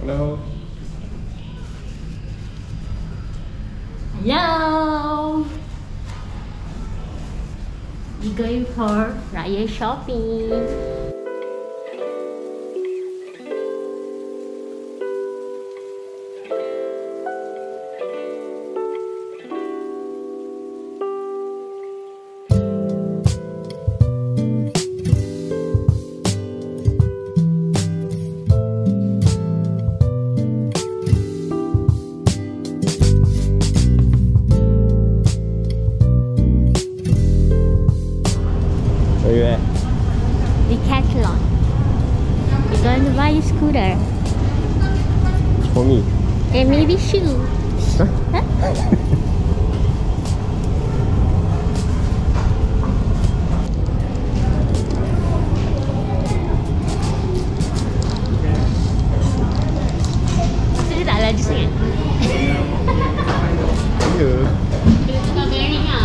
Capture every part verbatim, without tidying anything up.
Hello. Hello. We going for Raya shopping. Where you at? Decathlon. We're going to buy a scooter For me. and maybe shoe. Huh? Huh? Dia tak laju sangat. Ya. Dia tukar bearing lah.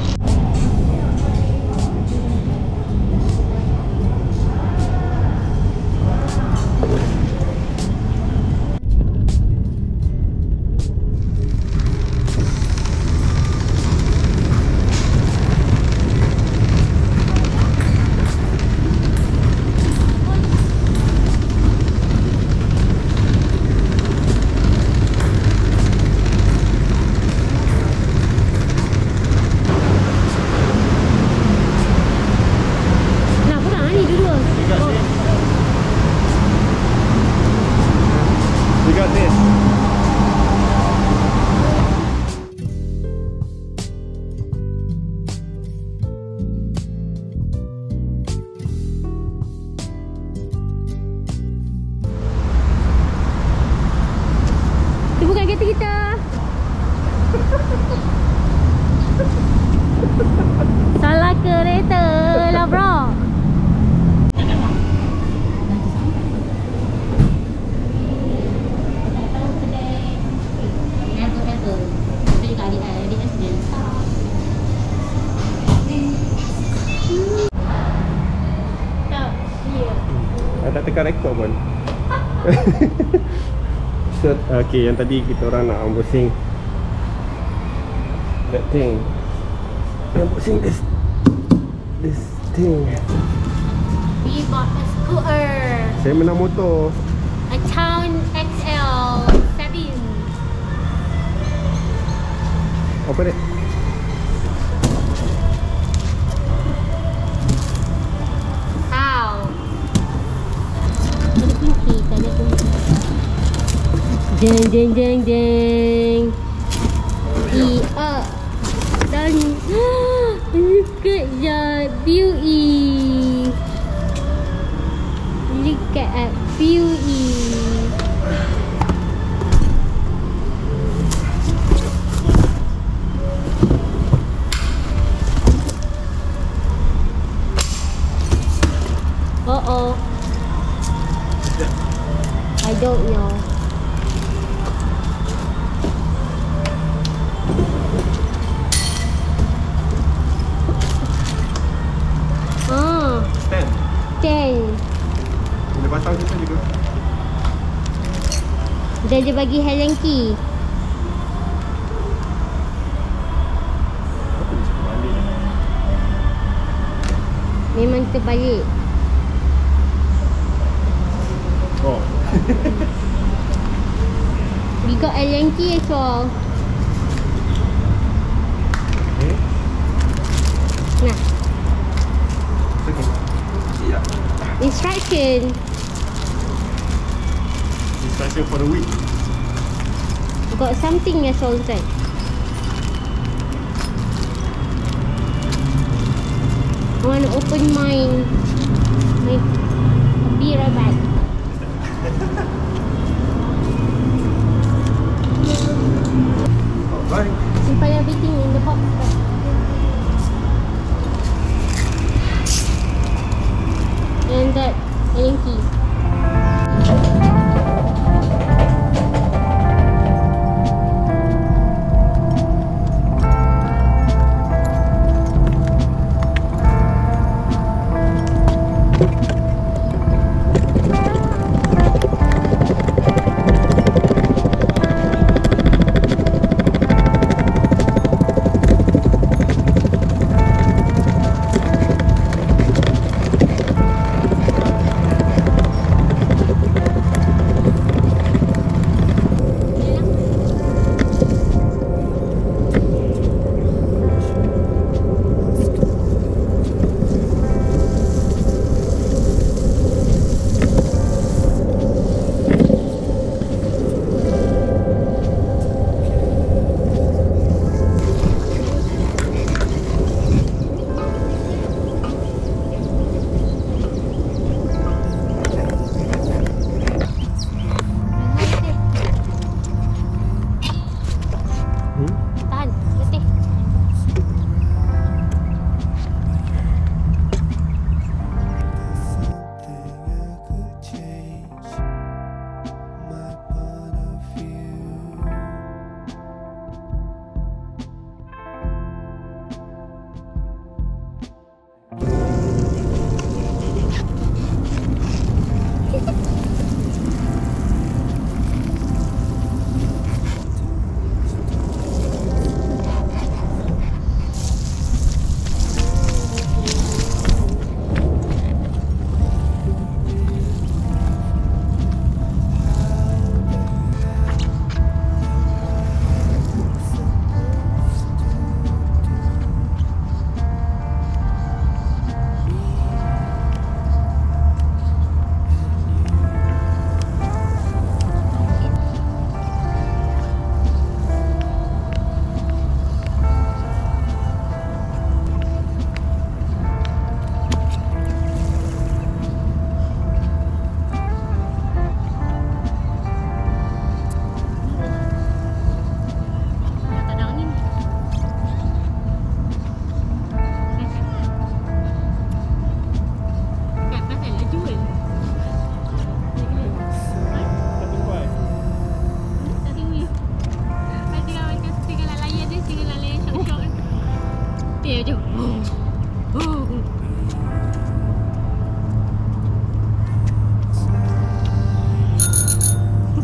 You got this. Itu bukan kereta kita. Salah kereta lah bro. Tak tekan rekod pun. So, okay, yang tadi kita orang nak unboxing that thing. Unboxing this this thing. We bought a scooter. Saya menang motor. A Town X L seven. Apa dia? How? Ada kunci, tak ada kunci. Jeng jeng jeng jeng. Iya. Dan kejap view E. Look at view E. Uh oh. I don't know. Ah, Stand. ten. Bila pasang kita juga. Dah dia bagi Helen key. Apa dia cakap balik? Memang terbalik. Oh. We got Helen key as well. Okay. Nah, Okay. Yeah. instruction. Instruction for the week. Got something as well inside. I want to open mine. My be right back. Alright. Simpan everything in the box. And that Helen key.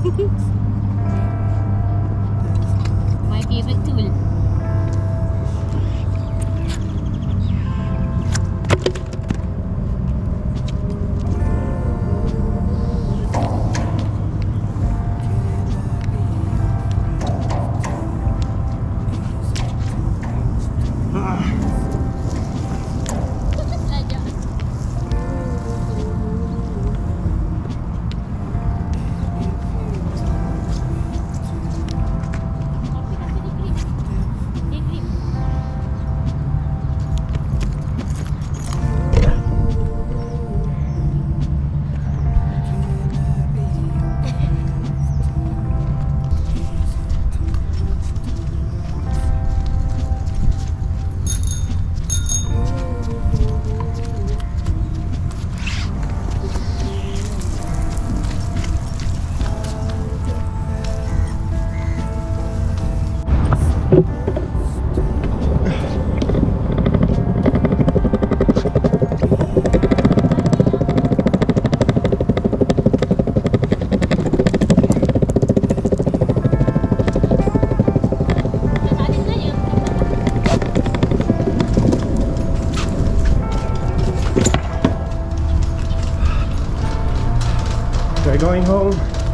My favorite tool. We're going home.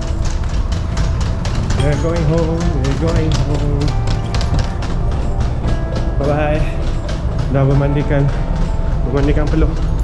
We're going home. We're going home. Bye bye. Dah bermandikan, bermandikan peluh.